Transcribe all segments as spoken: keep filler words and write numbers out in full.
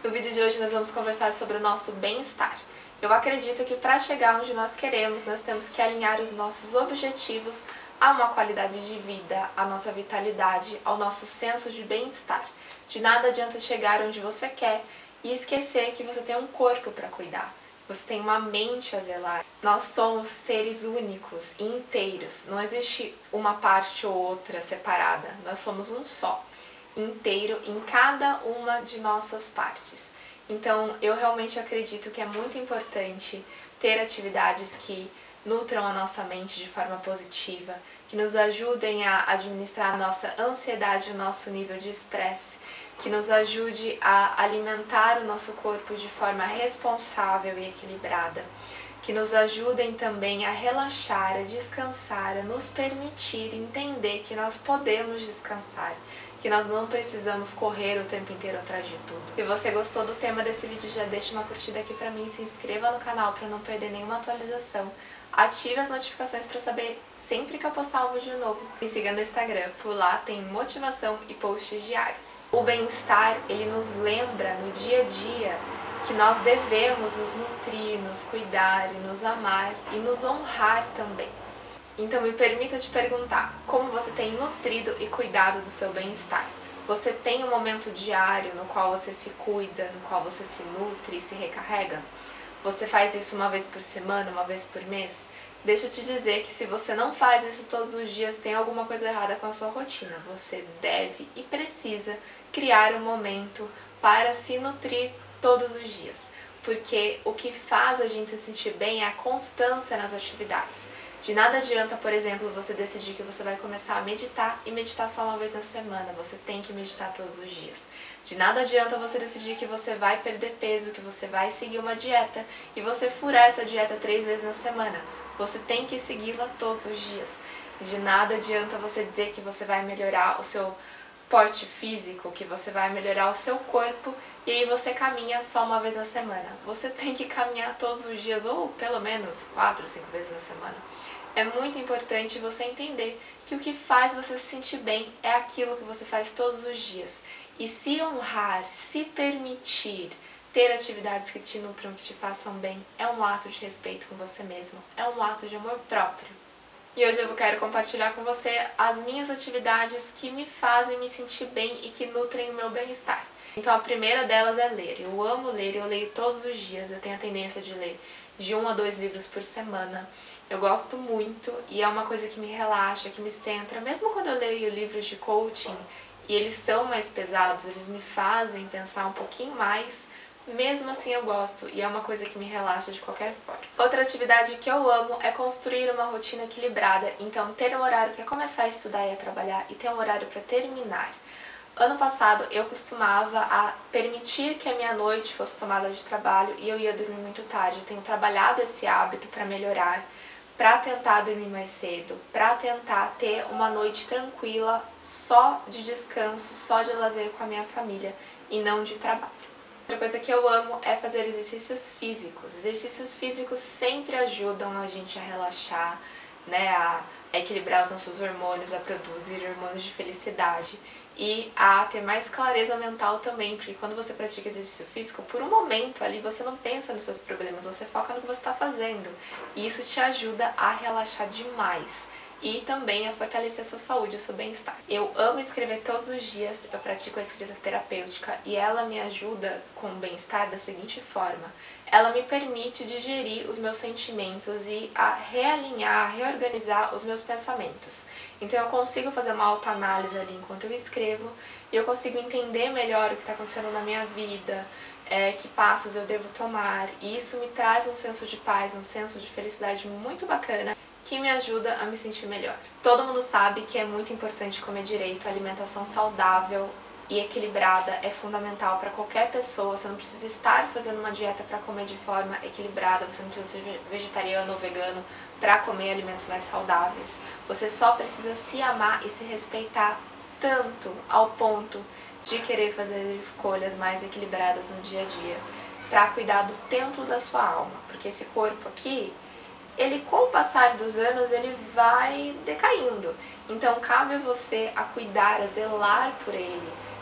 No vídeo de hoje nós vamos conversar sobre o nosso bem-estar. Eu acredito que para chegar onde nós queremos, nós temos que alinhar os nossos objetivos a uma qualidade de vida, à nossa vitalidade, ao nosso senso de bem-estar. De nada adianta chegar onde você quer e esquecer que você tem um corpo para cuidar. Você tem uma mente a zelar. Nós somos seres únicos e inteiros. Não existe uma parte ou outra separada. Nós somos um só, inteiro em cada uma de nossas partes. Então, eu realmente acredito que é muito importante ter atividades que nutram a nossa mente de forma positiva, que nos ajudem a administrar a nossa ansiedade, o nosso nível de estresse, que nos ajude a alimentar o nosso corpo de forma responsável e equilibrada, que nos ajudem também a relaxar, a descansar, a nos permitir entender que nós podemos descansar, que nós não precisamos correr o tempo inteiro atrás de tudo. Se você gostou do tema desse vídeo, já deixa uma curtida aqui pra mim, se inscreva no canal para não perder nenhuma atualização, ative as notificações para saber sempre que eu postar um vídeo novo. Me siga no Instagram, por lá tem motivação e posts diários. O bem-estar, ele nos lembra no dia a dia que nós devemos nos nutrir, nos cuidar e nos amar e nos honrar também. Então me permita te perguntar, como você tem nutrido e cuidado do seu bem-estar? Você tem um momento diário no qual você se cuida, no qual você se nutre e se recarrega? Você faz isso uma vez por semana, uma vez por mês? Deixa eu te dizer que se você não faz isso todos os dias, tem alguma coisa errada com a sua rotina. Você deve e precisa criar um momento para se nutrir todos os dias. Porque o que faz a gente se sentir bem é a constância nas atividades. De nada adianta, por exemplo, você decidir que você vai começar a meditar e meditar só uma vez na semana. Você tem que meditar todos os dias. De nada adianta você decidir que você vai perder peso, que você vai seguir uma dieta e você furar essa dieta três vezes na semana. Você tem que segui-la todos os dias. De nada adianta você dizer que você vai melhorar o seu porte físico, que você vai melhorar o seu corpo e aí você caminha só uma vez na semana. Você tem que caminhar todos os dias ou pelo menos quatro, cinco vezes na semana. É muito importante você entender que o que faz você se sentir bem é aquilo que você faz todos os dias. E se honrar, se permitir ter atividades que te nutram, que te façam bem, é um ato de respeito com você mesmo, é um ato de amor próprio. E hoje eu quero compartilhar com você as minhas atividades que me fazem me sentir bem e que nutrem o meu bem-estar. Então a primeira delas é ler. Eu amo ler, eu leio todos os dias, eu tenho a tendência de ler de um a dois livros por semana. Eu gosto muito e é uma coisa que me relaxa, que me centra. Mesmo quando eu leio livros de coaching e eles são mais pesados, eles me fazem pensar um pouquinho mais, mesmo assim eu gosto e é uma coisa que me relaxa de qualquer forma. Outra atividade que eu amo é construir uma rotina equilibrada, então ter um horário para começar a estudar e a trabalhar e ter um horário para terminar. Ano passado eu costumava a permitir que a minha noite fosse tomada de trabalho e eu ia dormir muito tarde. Eu tenho trabalhado esse hábito para melhorar, para tentar dormir mais cedo, para tentar ter uma noite tranquila, só de descanso, só de lazer com a minha família e não de trabalho. Outra coisa que eu amo é fazer exercícios físicos. Exercícios físicos sempre ajudam a gente a relaxar, né, a equilibrar os nossos hormônios, a produzir hormônios de felicidade e a ter mais clareza mental também, porque quando você pratica exercício físico, por um momento ali você não pensa nos seus problemas, você foca no que você está fazendo e isso te ajuda a relaxar demais e também a fortalecer a sua saúde, o seu bem-estar. Eu amo escrever todos os dias, eu pratico a escrita terapêutica e ela me ajuda com o bem-estar da seguinte forma: ela me permite digerir os meus sentimentos e a realinhar, reorganizar os meus pensamentos. Então eu consigo fazer uma autoanálise ali enquanto eu escrevo e eu consigo entender melhor o que está acontecendo na minha vida, é, que passos eu devo tomar, e isso me traz um senso de paz, um senso de felicidade muito bacana, que me ajuda a me sentir melhor. Todo mundo sabe que é muito importante comer direito, a alimentação saudável e equilibrada é fundamental para qualquer pessoa. Você não precisa estar fazendo uma dieta para comer de forma equilibrada, você não precisa ser vegetariano ou vegano para comer alimentos mais saudáveis. Você só precisa se amar e se respeitar tanto ao ponto de querer fazer escolhas mais equilibradas no dia a dia para cuidar do templo da sua alma, porque esse corpo aqui, ele com o passar dos anos, ele vai decaindo. Então cabe a você a cuidar, a zelar por ele,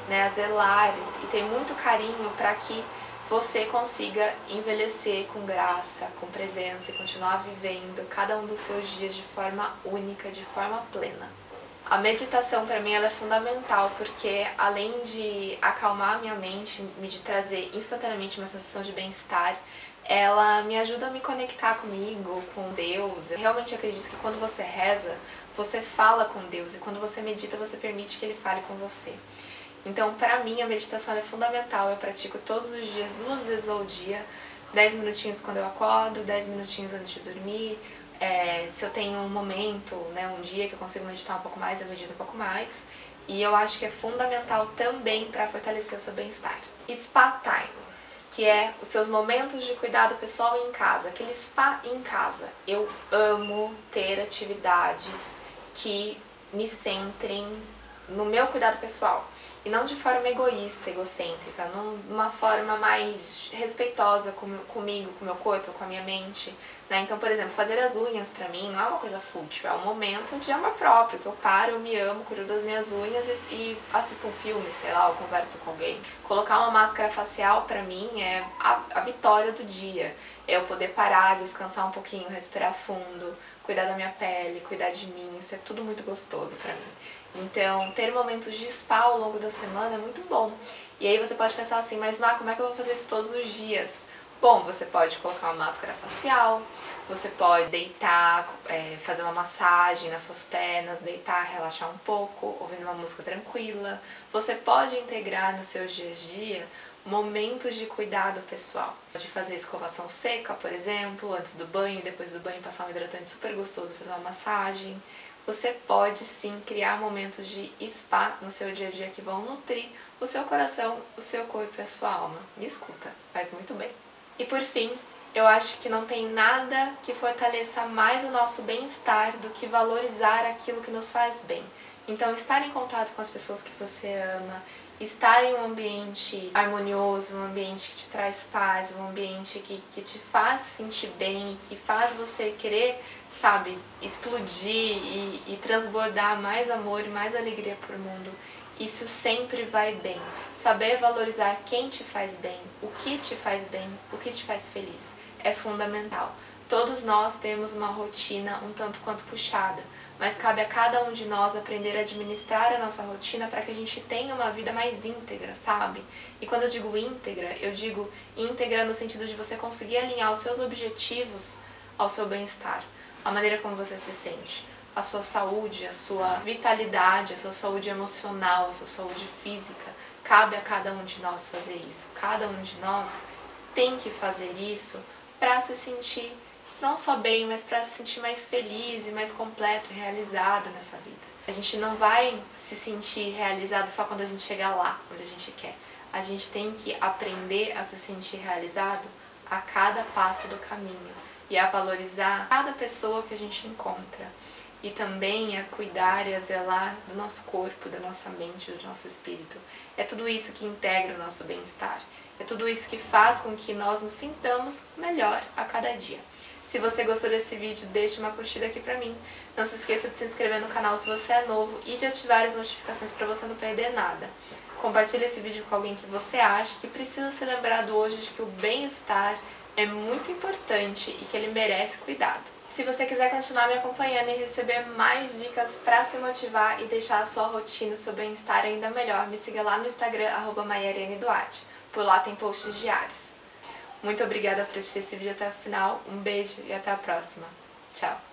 né, a zelar e ter muito carinho para que você consiga envelhecer com graça, com presença e continuar vivendo cada um dos seus dias de forma única, de forma plena. A meditação para mim ela é fundamental porque além de acalmar minha mente, me de trazer instantaneamente uma sensação de bem-estar, ela me ajuda a me conectar comigo, com Deus. Eu realmente acredito que quando você reza, você fala com Deus e quando você medita, você permite que Ele fale com você. Então, para mim, a meditação é fundamental. Eu pratico todos os dias, duas vezes ao dia, dez minutinhos quando eu acordo, dez minutinhos antes de dormir. É, se eu tenho um momento, né, um dia que eu consigo meditar um pouco mais, eu medito um pouco mais. E eu acho que é fundamental também para fortalecer o seu bem-estar. Spa time, que é os seus momentos de cuidado pessoal em casa, aquele spa em casa. Eu amo ter atividades que me centrem no meu cuidado pessoal. E não de forma egoísta, egocêntrica, numa forma mais respeitosa com, comigo, com o meu corpo, com a minha mente, né? Então, por exemplo, fazer as unhas pra mim não é uma coisa fútil, é um momento de amor próprio, que eu paro, eu me amo, cuido das minhas unhas e, e assisto um filme, sei lá, ou converso com alguém. Colocar uma máscara facial pra mim é a, a vitória do dia, é eu poder parar, descansar um pouquinho, respirar fundo, cuidar da minha pele, cuidar de mim, isso é tudo muito gostoso pra mim. Então, ter momentos de spa ao longo da semana é muito bom. E aí você pode pensar assim, mas Má, como é que eu vou fazer isso todos os dias? Bom, você pode colocar uma máscara facial, você pode deitar, é, fazer uma massagem nas suas pernas, deitar, relaxar um pouco, ouvindo uma música tranquila. Você pode integrar no seu dia a dia momentos de cuidado pessoal. Pode fazer escovação seca, por exemplo, antes do banho, depois do banho passar um hidratante super gostoso, fazer uma massagem. Você pode sim criar momentos de spa no seu dia a dia que vão nutrir o seu coração, o seu corpo e a sua alma. Me escuta, faz muito bem. E por fim, eu acho que não tem nada que fortaleça mais o nosso bem-estar do que valorizar aquilo que nos faz bem. Então, estar em contato com as pessoas que você ama, estar em um ambiente harmonioso, um ambiente que te traz paz, um ambiente que, que te faz sentir bem, que faz você querer, sabe, explodir e, e transbordar mais amor e mais alegria pro mundo. Isso sempre vai bem. Saber valorizar quem te faz bem, o que te faz bem, o que te faz feliz, é fundamental. Todos nós temos uma rotina um tanto quanto puxada, mas cabe a cada um de nós aprender a administrar a nossa rotina para que a gente tenha uma vida mais íntegra, sabe? E quando eu digo íntegra, eu digo íntegra no sentido de você conseguir alinhar os seus objetivos ao seu bem-estar, a maneira como você se sente, a sua saúde, a sua vitalidade, a sua saúde emocional, a sua saúde física. Cabe a cada um de nós fazer isso. Cada um de nós tem que fazer isso para se sentir não só bem, mas para se sentir mais feliz e mais completo, realizado nessa vida. A gente não vai se sentir realizado só quando a gente chegar lá, onde a gente quer. A gente tem que aprender a se sentir realizado a cada passo do caminho e a valorizar cada pessoa que a gente encontra. E também a cuidar e a zelar do nosso corpo, da nossa mente, do nosso espírito. É tudo isso que integra o nosso bem-estar. É tudo isso que faz com que nós nos sintamos melhor a cada dia. Se você gostou desse vídeo, deixe uma curtida aqui pra mim. Não se esqueça de se inscrever no canal se você é novo e de ativar as notificações para você não perder nada. Compartilhe esse vídeo com alguém que você acha que precisa ser lembrado hoje de que o bem-estar é muito importante e que ele merece cuidado. Se você quiser continuar me acompanhando e receber mais dicas para se motivar e deixar a sua rotina, o seu bem-estar ainda melhor, me siga lá no Instagram, arroba Maiariane Duarte. Por lá tem posts diários. Muito obrigada por assistir esse vídeo até o final, um beijo e até a próxima. Tchau!